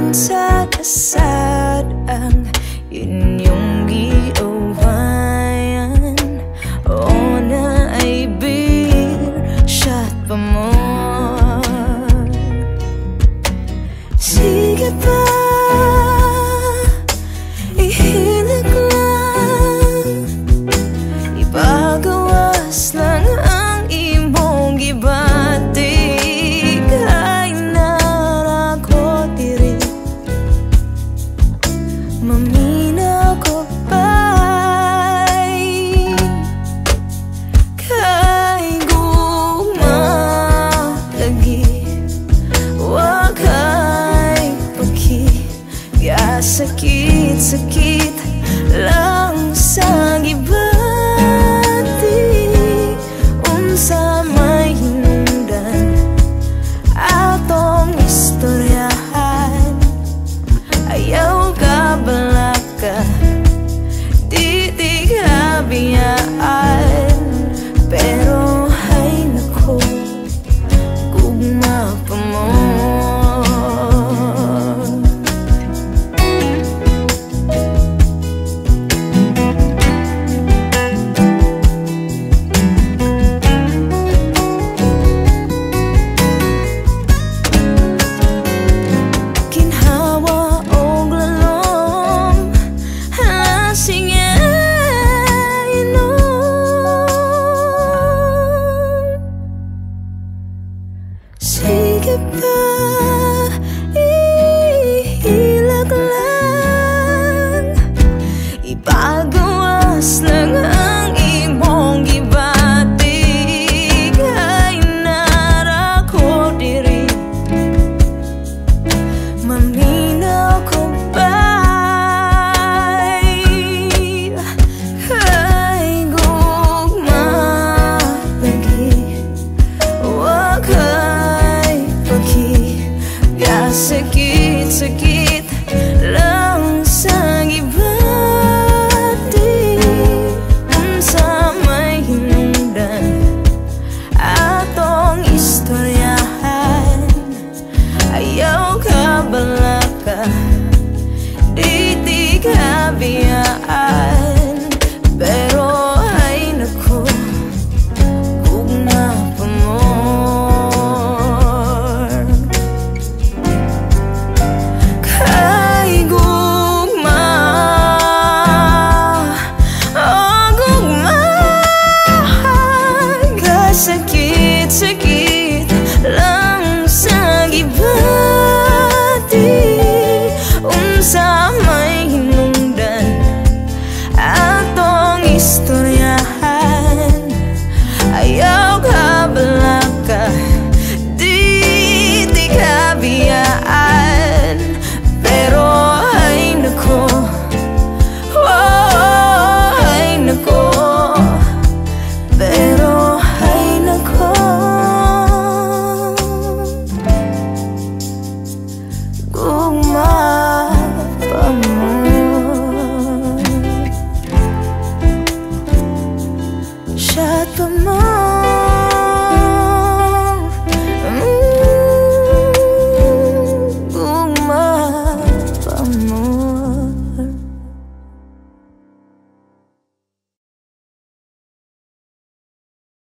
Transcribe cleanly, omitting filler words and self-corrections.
sad ang inyong giawayan. O na ay beer shot pa mo. Sige pa, ihilag lang, ipagawas lang ang imong gibati. Kay narako diri, mamina ko pa'y kay gugma lagi. Wag kay pagki, sakit-sakit lang sa gibati. Unsa may hinungdan atong istoryahan, ayaw ka balaka, di ka biyaan. Pero hay nako, gugma pa mo. Sige pa, ihilag lang, ipagawas lang ang imong gibati. Kay narako diri, maminaw ko pa'y kay gugma lagi. Wag sakit-sakit